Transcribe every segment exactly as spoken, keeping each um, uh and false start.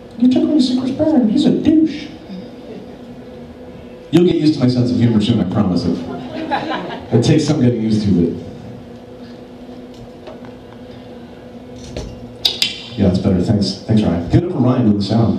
You took me to see Chris Barron. He's a douche. You'll get used to my sense of humor soon, I promise it. It takes some getting used to, but... Yeah, that's better. Thanks, thanks, Ryan. Get up a Ryan with the sound.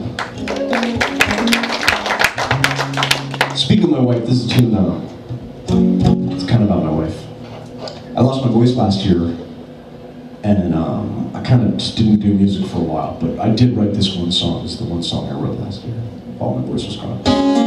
Speaking of my wife, this is a tune now. It's kind of about my wife. I lost my voice last year, and um, I kind of just didn't do music for a while, but I did write this one song. It's the one song I wrote last year. All my voice was gone.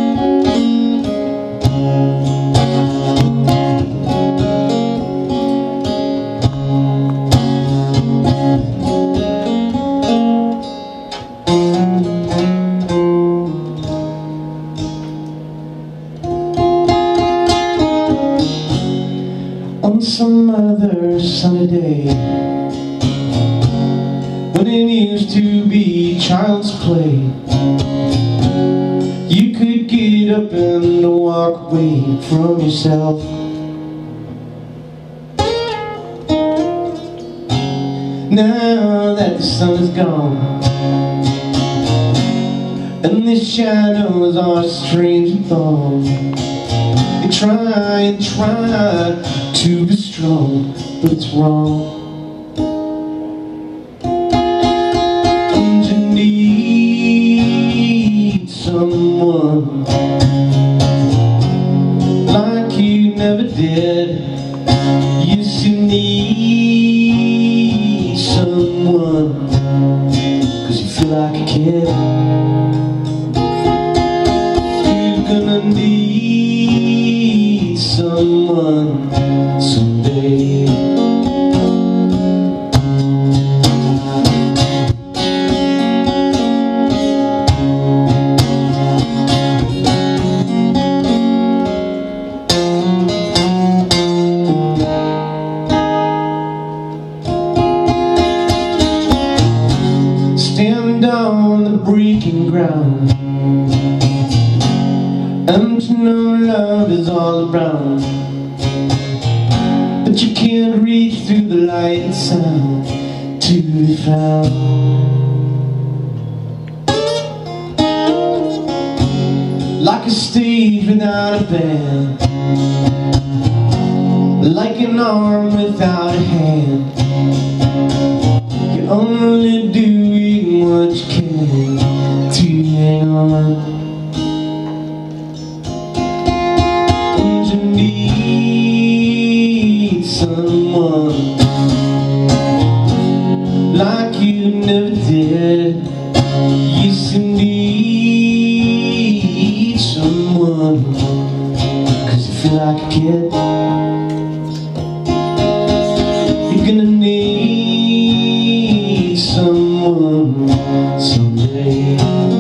On some other sunny day, when it used to be child's play, you could get up and walk away from yourself. Now that the sun is gone and the shadows are strange and long, they try and try to be strong, but it's wrong. And you need someone like you never did. Yes, you need someone, 'cause you feel like a kid. You're gonna need someone someday. Stand on the breaking ground, and you know love is all around, but you can't reach through the light and sound to be found. Like a stage without a band, like an arm without a hand, you're only doing what you can to hang on. And you need someone like you never did. Yes, you need someone, 'cause you feel like a kid. You're gonna need someone someday.